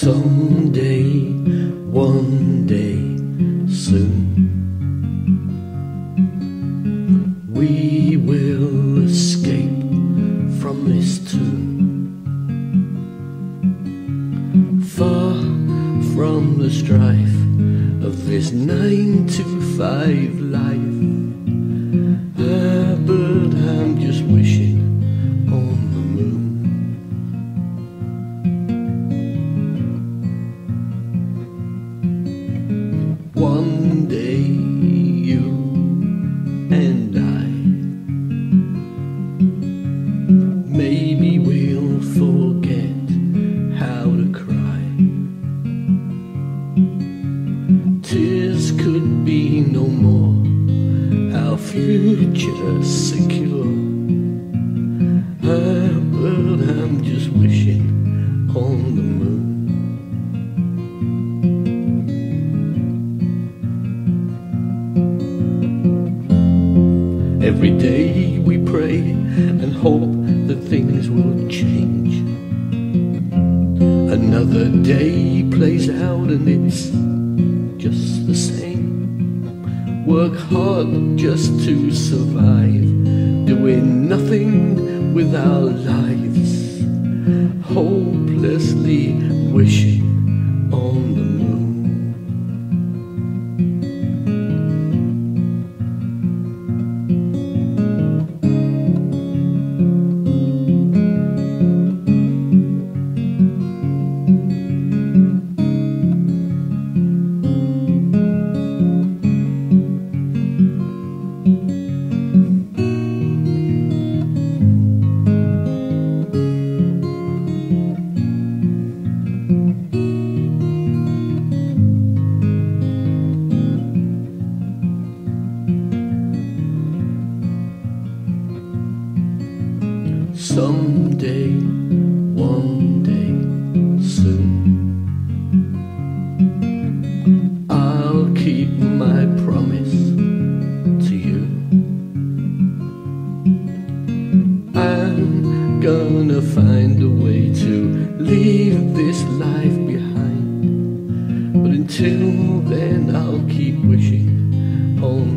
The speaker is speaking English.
Someday, one day, soon, we will escape from this tomb, far from the strife of this 9-to-5 life. But I'm just wishing on the moon. One day you and I, maybe we'll forget how to cry. Tears could be no more, our future secure. But I'm just wishing on the moon. Every day we pray and hope that things will change. Another day plays out and it's just the same. Work hard just to survive, doing nothing with our lives, hopelessly wishing on the moon. Someday, one day, soon, I'll keep my promise to you. I'm gonna find a way to leave this life behind. But until then, I'll keep wishing on